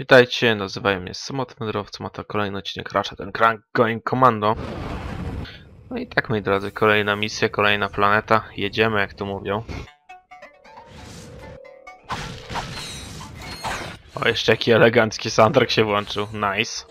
Witajcie, nazywają mnie Samotny Wędrowca, ma to kolejny odcinek Ratchet & Clank Going Commando. No i tak, moi drodzy, kolejna misja, kolejna planeta. Jedziemy, jak to mówią. O, jeszcze jaki elegancki soundtrack się włączył. Nice.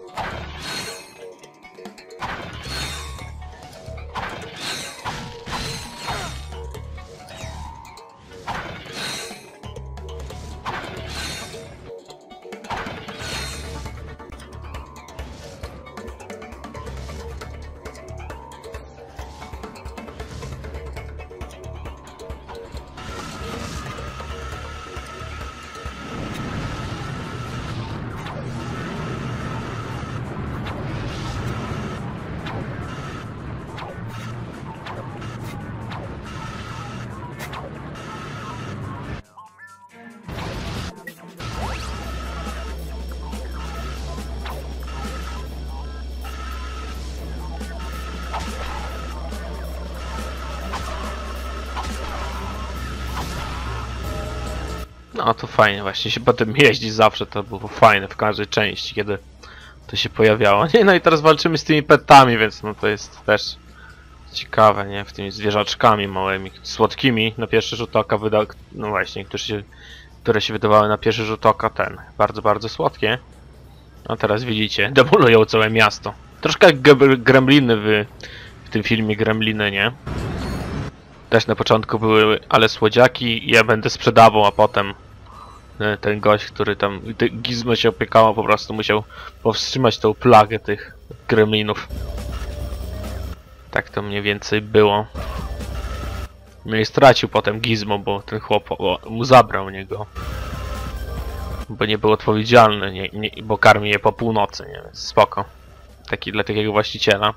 No to fajnie, właśnie się potem jeździ zawsze, to było fajne w każdej części, kiedy to się pojawiało. Nie, no i teraz walczymy z tymi petami, więc no to jest też ciekawe, nie? W tymi zwierzaczkami małymi, słodkimi na pierwszy rzut oka no właśnie, które się wydawały na pierwszy rzut oka bardzo, bardzo słodkie. A teraz widzicie, demolują całe miasto. Troszkę jak gremliny w tym filmie Gremliny, nie? Też na początku były ale słodziaki i ja będę sprzedawał, a potem ten gość, który tam Gizmo się opiekało, po prostu musiał powstrzymać tą plagę tych gremlinów. Tak to mniej więcej było. No i stracił potem Gizmo, bo ten chłop mu zabrał niego. Bo nie był odpowiedzialny, bo karmi je po północy, nie? Więc spoko. Taki dla takiego właściciela.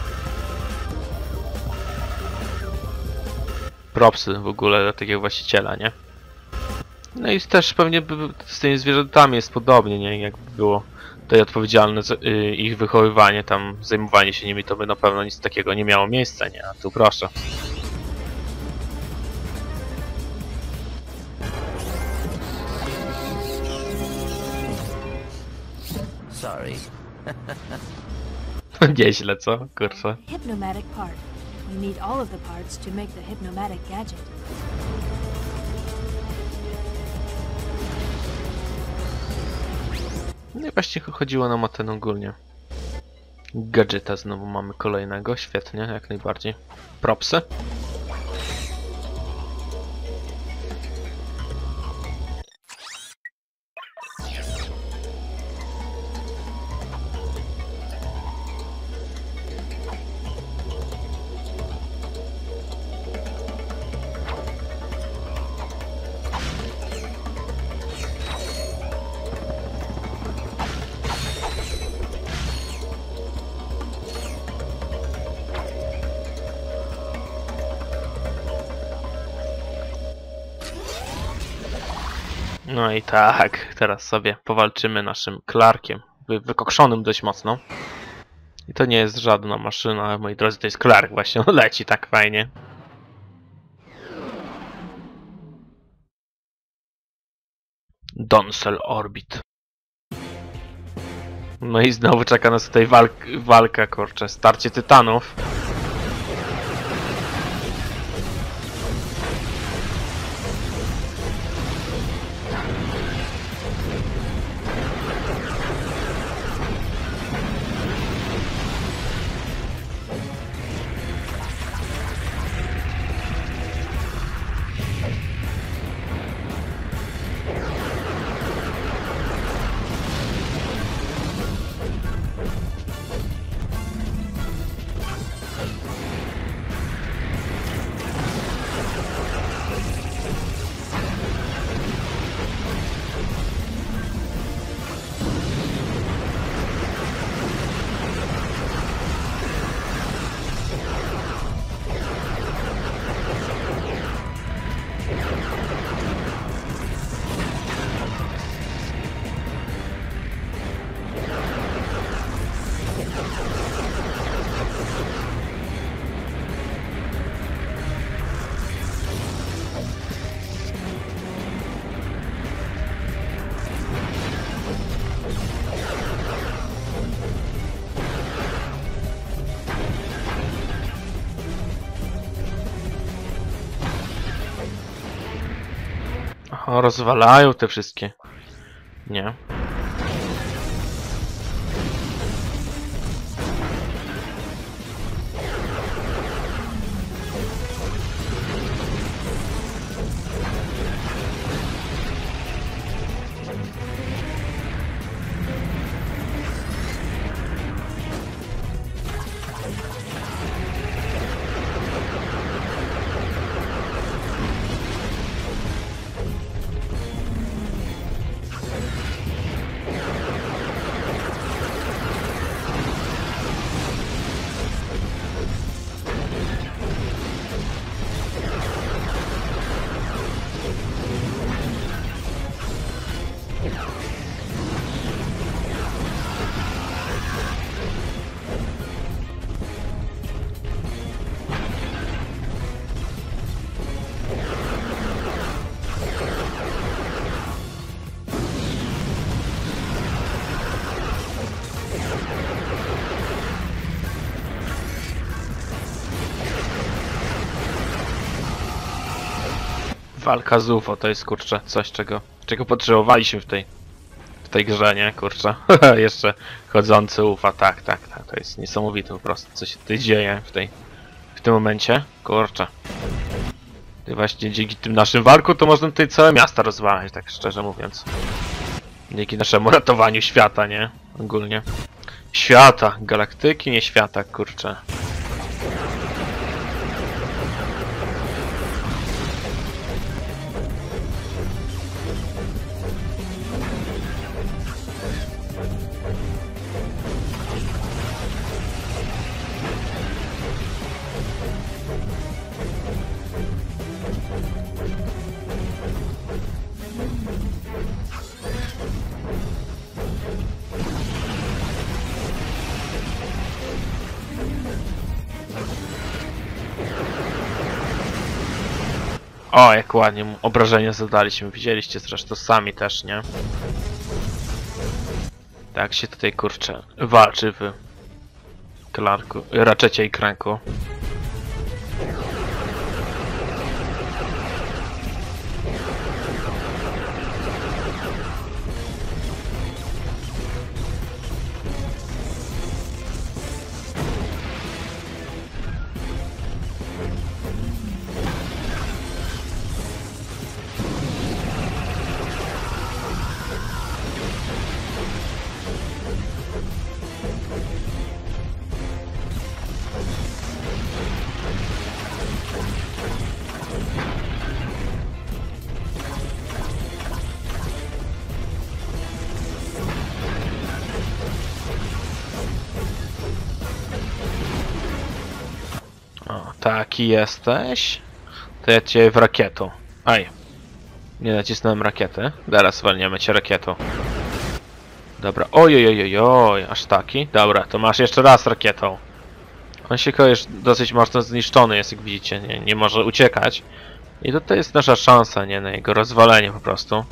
Propsy w ogóle dla takiego właściciela, nie? No i też pewnie z tymi zwierzętami jest podobnie, nie? Jakby było tutaj odpowiedzialne za ich wychowywanie, tam zajmowanie się nimi, to by na pewno nic takiego nie miało miejsca, nie? A tu proszę. Sorry. Nieźle, co? Kurczę. Hypnomatic part. You need all of the parts to make the hypnomatic gadget. No i właśnie chodziło nam o ten ogólnie gadżeta, znowu mamy kolejnego, świetnie, jak najbardziej. Propsy. No i tak, teraz sobie powalczymy naszym Clarkiem, wykokszonym dość mocno. I to nie jest żadna maszyna, moi drodzy, to jest Clark właśnie, on leci tak fajnie. Donsel Orbit. No i znowu czeka nas tutaj walka, kurczę, starcie tytanów. O, rozwalają te wszystkie. Nie. Walka z UFO to jest, kurczę, coś czego potrzebowaliśmy w tej grze, nie? Kurczę. Jeszcze chodzący UFO, tak. To jest niesamowite po prostu, co się tutaj dzieje w tym momencie. Kurczę. I właśnie dzięki tym naszym walkom to można tutaj całe miasta rozwalać, tak szczerze mówiąc. Dzięki naszemu ratowaniu świata, nie? Ogólnie. Świata, galaktyki, nie świata, kurczę. O, jak ładnie mu obrażenia zadaliśmy. Widzieliście zresztą sami też, nie? Tak się tutaj, kurczę, walczy w Clarku, Ratchetie i Clanku. O, taki jesteś? To ja cię w rakietą. Aj. Nie nacisnąłem rakiety. Teraz walniemy cię rakietą. Dobra. Oj, aż taki? Dobra, to masz jeszcze raz rakietą. On się już dosyć mocno zniszczony jest, jak widzicie. Nie może uciekać. I tutaj jest nasza szansa, nie? Na jego rozwalenie po prostu.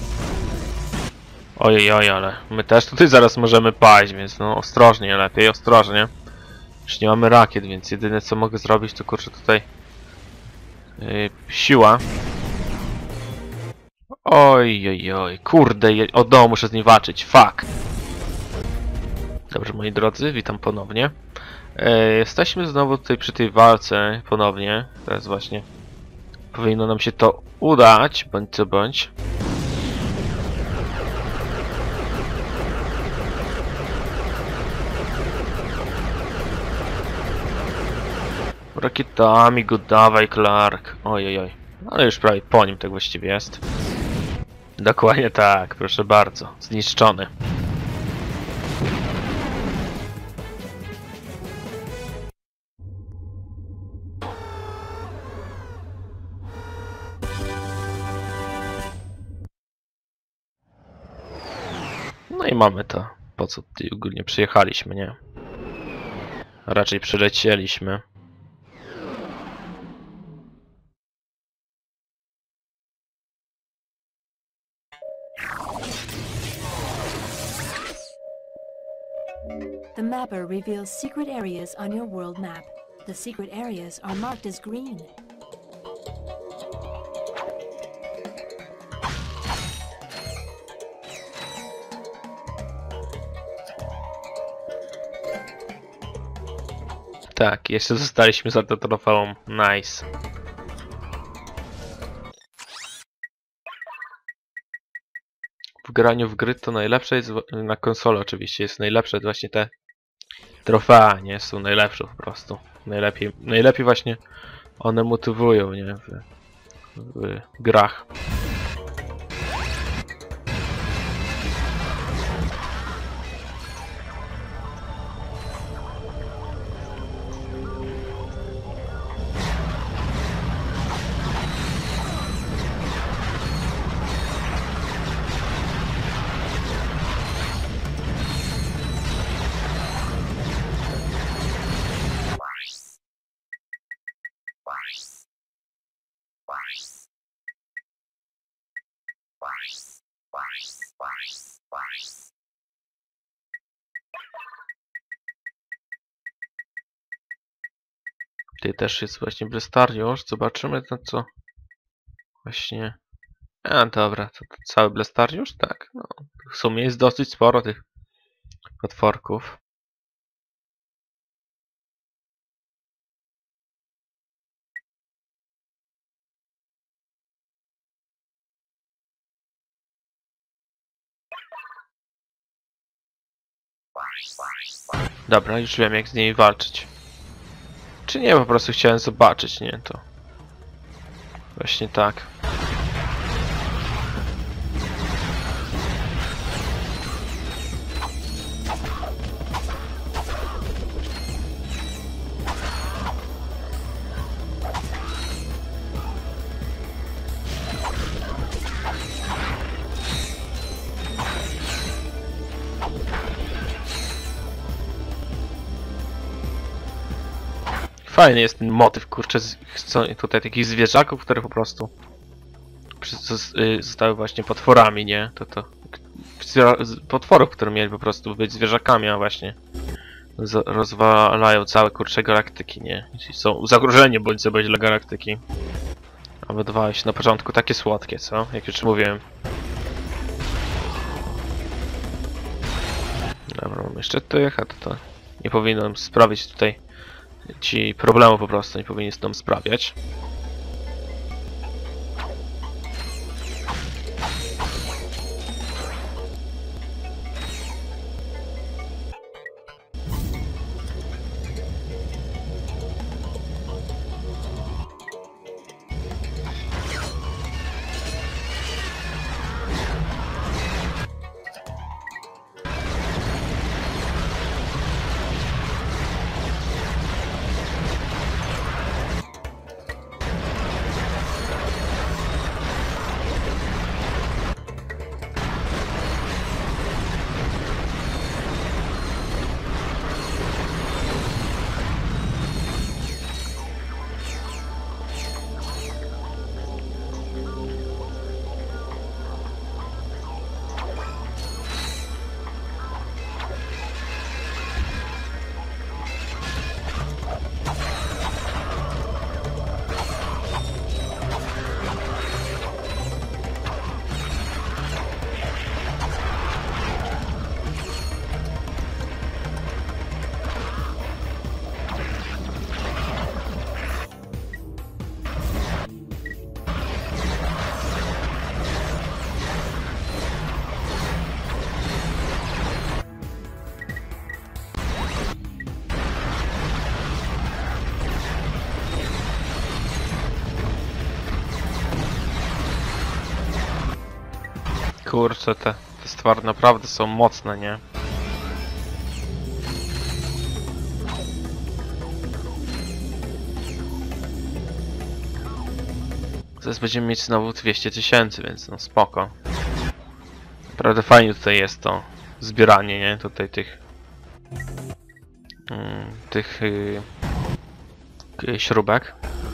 Oj, ale my też tutaj zaraz możemy paść, więc no ostrożnie, lepiej ostrożnie. Już nie mamy rakiet, więc jedyne co mogę zrobić to, kurczę, tutaj siła. Oj, kurde, od dołu muszę z nim walczyć, fuck. Dobrze, moi drodzy, witam ponownie. Jesteśmy znowu tutaj przy tej walce ponownie. Teraz właśnie powinno nam się to udać, bądź co bądź. Rakietami go dawaj, Clark. Oj. Ale już prawie po nim tak właściwie jest. Dokładnie tak, proszę bardzo. Zniszczony. No i mamy to. Po co tutaj ogólnie przyjechaliśmy, nie? Raczej przylecieliśmy. The mapper reveals secret areas on your world map. The secret areas are marked as green. Tak, jeszcze zostaliśmy za to trofeum. Nice. W graniu w gry to najlepsze jest na konsolę oczywiście, jest najlepsze właśnie te trofea, nie? Są najlepsze po prostu. Najlepiej właśnie one motywują, nie? W grach. Tutaj też jest właśnie Blestariusz. Zobaczymy to co. Właśnie. A dobra, to cały Blestariusz? Tak. No, w sumie jest dosyć sporo tych potworków. Dobra, już wiem jak z nimi walczyć. Czy nie, po prostu chciałem zobaczyć, nie? To właśnie tak. Fajny jest ten motyw, kurczę, tutaj takich zwierzaków, które po prostu zostały właśnie potworami, nie? Potworów, które mieli po prostu być zwierzakami, a właśnie rozwalają całe, kurcze, galaktyki, nie? Są zagrożeni bądź co bądź dla galaktyki. A wydawały się na początku takie słodkie, co? Jak już mówiłem. Dobra, mam jeszcze tych, a to nie powinienem sprawić tutaj ci problemu po prostu, nie powinien z tym sprawiać. Kurczę, te stwory naprawdę są mocne, nie? Zaraz będziemy mieć znowu 200 000, więc no spoko. Naprawdę fajnie tutaj jest to zbieranie, nie? Tutaj tych śrubek.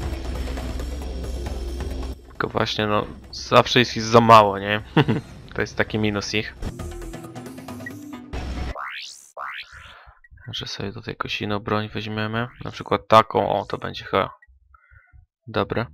Tylko właśnie no zawsze jest ich za mało, nie? To jest taki minus ich. Że sobie tutaj jakąś inną broń weźmiemy. Na przykład taką, o to będzie chyba dobre.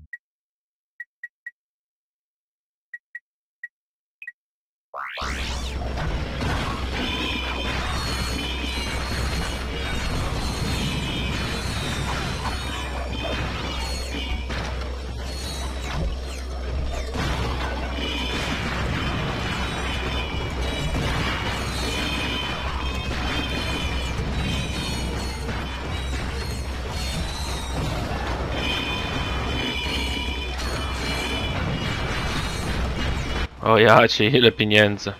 O ja cię, ile pieniędzy.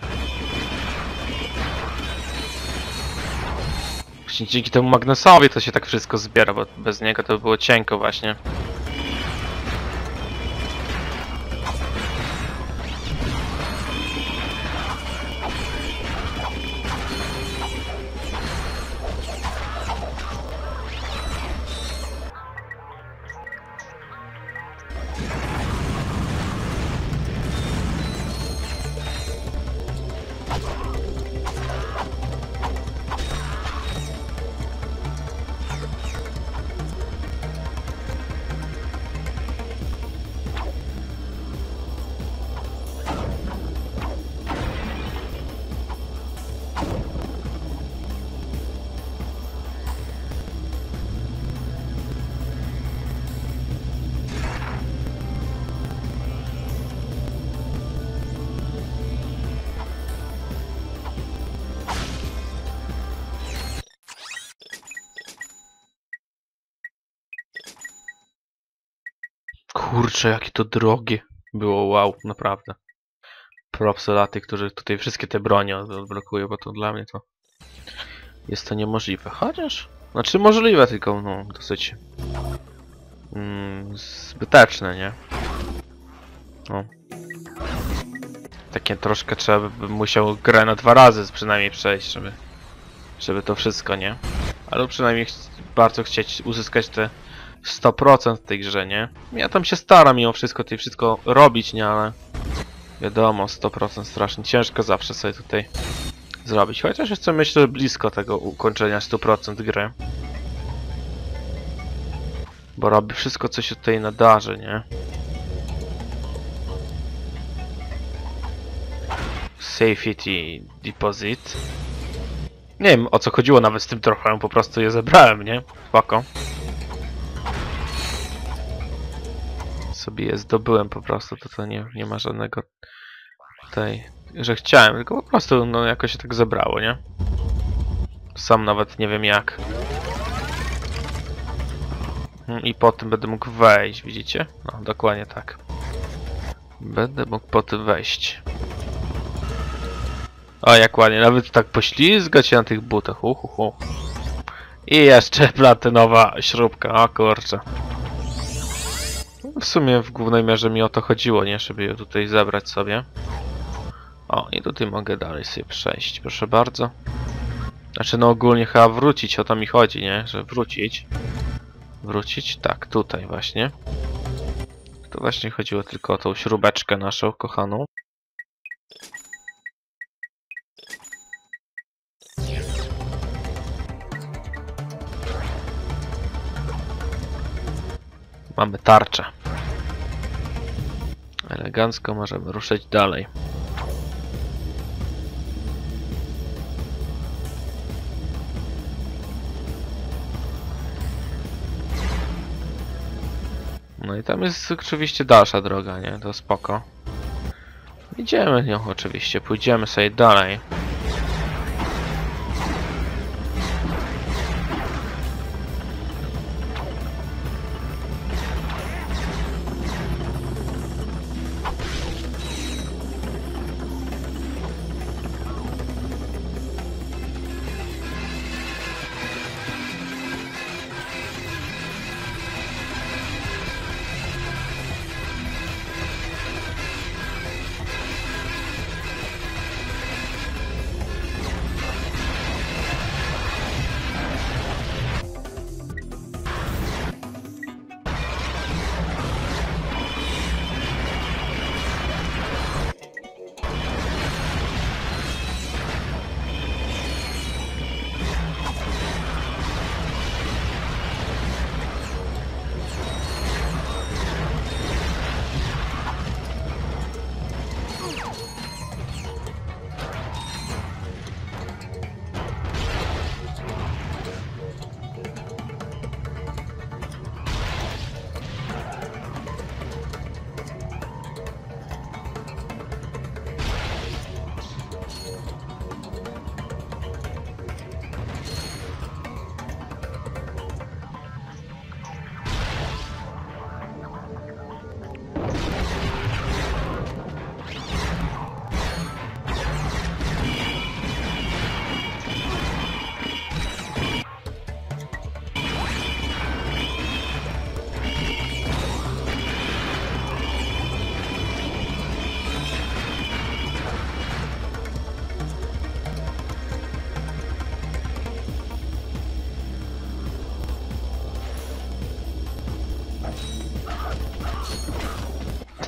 Właśnie dzięki temu Magnusowi to się tak wszystko zbiera, bo bez niego to by było cienko właśnie. Kurczę, jakie to drogie było, wow, naprawdę. Propsy dla tych, którzy tutaj wszystkie te bronie odblokują, bo to dla mnie to jest to niemożliwe. Chociaż, znaczy możliwe, tylko no dosyć zbyteczne, nie? No. Takie troszkę trzeba by musiał grę na 2 razy przynajmniej przejść, żeby to wszystko, nie? Ale przynajmniej bardzo chcieć uzyskać te 100% w tej grze, nie? Ja tam się staram mimo wszystko tutaj wszystko robić, nie? Ale wiadomo, 100% strasznie ciężko zawsze sobie tutaj zrobić. Chociaż jestem, myślę, blisko tego ukończenia 100% gry. Bo robię wszystko, co się tutaj nadarzy, nie? Safety Deposit. Nie wiem, o co chodziło nawet z tym trofeum, po prostu je zebrałem, nie? Spoko. Sobie je zdobyłem po prostu, to nie ma żadnego tutaj, że chciałem, tylko po prostu no jakoś się tak zebrało, nie? Sam nawet nie wiem jak. I po tym będę mógł wejść, widzicie? No, dokładnie tak. Będę mógł po tym wejść. O, jak ładnie, nawet tak poślizgać się na tych butach, I jeszcze platynowa śrubka, o kurczę. W sumie w głównej mierze mi o to chodziło, nie? Żeby ją tutaj zebrać sobie. O, i tutaj mogę dalej sobie przejść, proszę bardzo. Znaczy, no ogólnie chyba wrócić, o to mi chodzi, nie? Że wrócić. Wrócić? Tak, tutaj właśnie. To właśnie chodziło tylko o tą śrubeczkę naszą kochaną. Mamy tarczę. Elegancko możemy ruszyć dalej. No i tam jest oczywiście dalsza droga, nie? To spoko. Idziemy nią oczywiście, pójdziemy sobie dalej.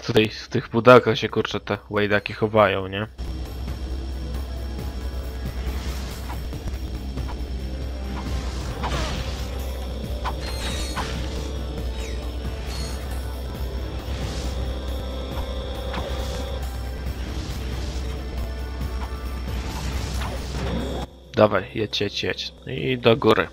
tutaj w tych pudełkach się kurczę te łajdaki chowają, nie? Dawaj, jedź, jedź, jedź. I do góry.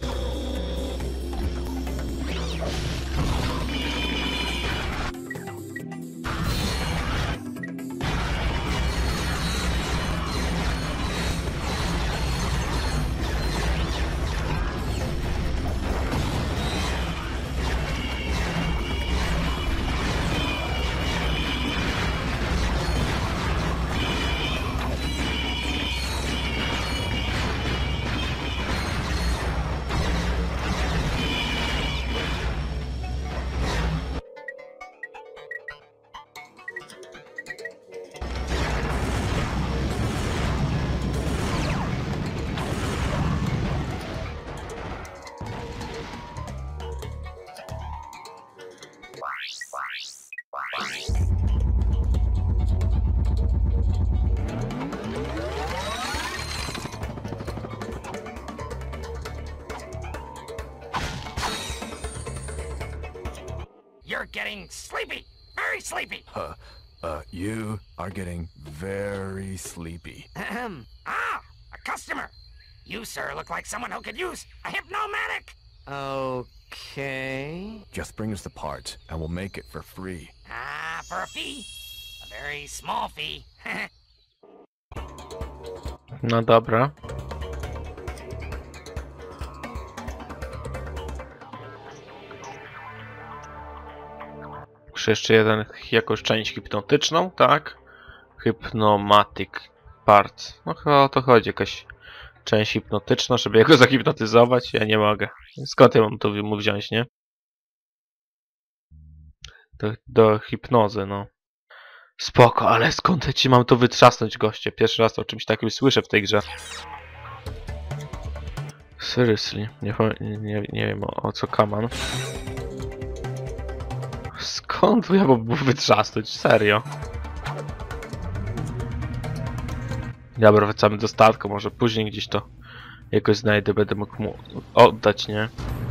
You're getting sleepy. Very sleepy. You are getting very sleepy. Ahem. Ah, a customer. You, sir, look like someone who could use a hypnomatic. Okay. Just bring us the parts, and we'll make it for free. Ah, for a fee. A very small fee. No dobra. Muszę jeszcze jakąś część hipnotyczną, tak? Hypnomatic part. No chyba o to chodzi, jakaś część hipnotyczna, żeby jego zahipnotyzować. Ja nie mogę. Skąd ja mam to mu wziąć, nie? Do hipnozy, no. Spoko, ale skąd ja ci mam to wytrzasnąć, goście? Pierwszy raz o czymś takim słyszę w tej grze. Seriously, nie wiem o co kaman. Skąd ja mam wytrzasnąć? Serio? Dobra, wracamy do statku, może później gdzieś to jakoś znajdę, będę mógł mu oddać, nie?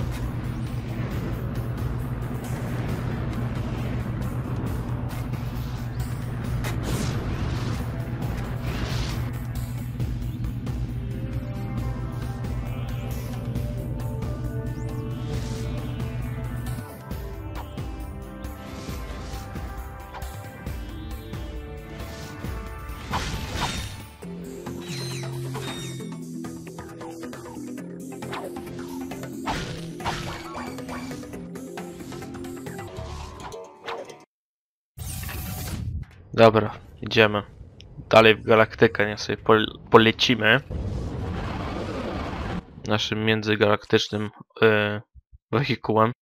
Dobra, idziemy dalej w galaktykę, nie sobie polecimy naszym międzygalaktycznym wehikułem.